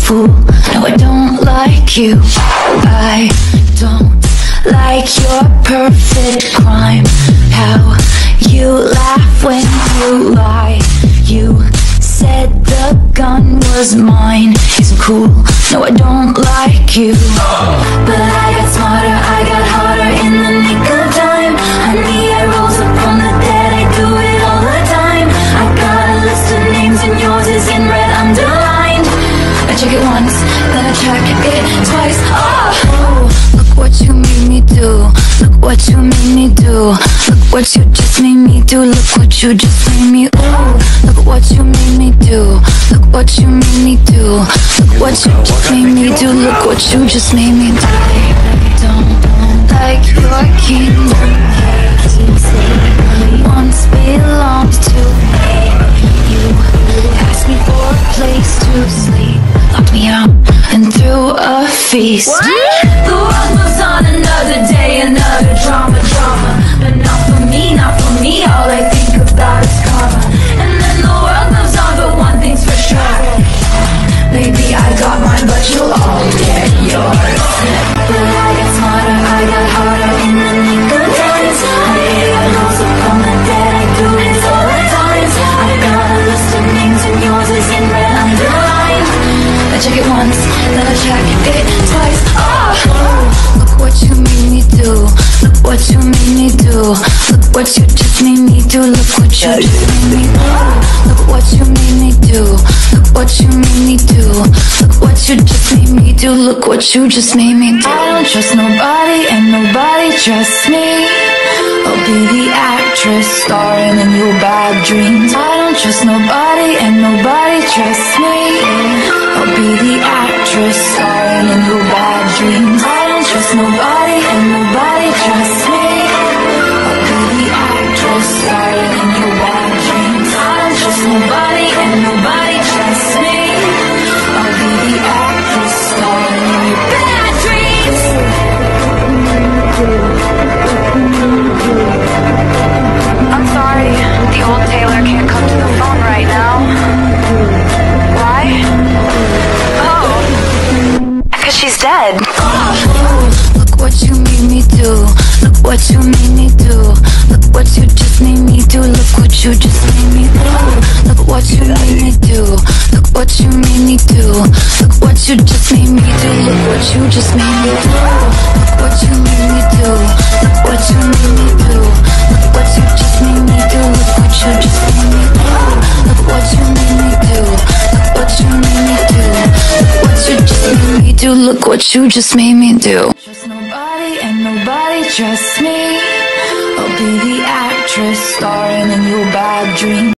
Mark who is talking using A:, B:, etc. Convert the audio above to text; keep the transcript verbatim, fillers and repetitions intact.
A: fool. No, I don't like you. I don't like your perfect crime. How you laugh when you lie. You said the gun was mine. Isn't cool. No, I don't like you. But I got smarter, I got harder in the nick of time. Honey, I rose up from the dead, I do it all the time. I got a list of names and yours is in red underlined. I check it once, then I check it twice. Oh, look what you made me do. Look what you made me do. Look what you just made me do. Look what you just made me. Ooh, look what you made me do. Look what you made me do. Look what you just made me do. Look what you just made me do. I don't like your kingdom. Once belonged to me. You asked me for a place to sleep, locked me out and threw a feast. What? The world moves on, another day, another drama, drama. But not for me, not for me. All I think about is karma. And then the world moves on, but one thing's for sure. Maybe I got mine, but you'll all get yours. But I got smarter, I got harder in the nick of time. I rose up from the dead, I do it all the time. I got a list of names and yours is in red underlined. I check it once, then I check it twice. Oh, look what you made me do. Look what you made me do. Look what you just made me do. Look what you just made me do. Look what you made me do. Look what you made me do. Look what you just made me do. Look what you just made me do. I don't trust nobody and nobody trusts me. I'll be the actress starring in your bad dreams. I don't trust nobody and nobody trusts me. I'll be the actress starring in your bad dreams. I don't trust nobody and nobody trusts me. I'll be the actress starring in your bad dreams. I don't trust nobody and nobody trusts me. I'll be the actress starring in your bad dreams. I'm sorry, the old Taylor can't come to the phone right now. Why? Oh, because she's dead. Oh, look what you made me do. Look what you made me do. Look what you just made me do. Look what you just made me do. Look what you made me do. Look what you made me do. Look what you just made me do. Look what you just made me do. Look what you made me do. Look what you made me do. Look what you just made me do. Look what you just made me do. Look what you made me do. Look what you made me do. Look what you just made me do. Look what you just made me do. Trust nobody and nobody trusts me. I'll be the actress starring in your bad dreams.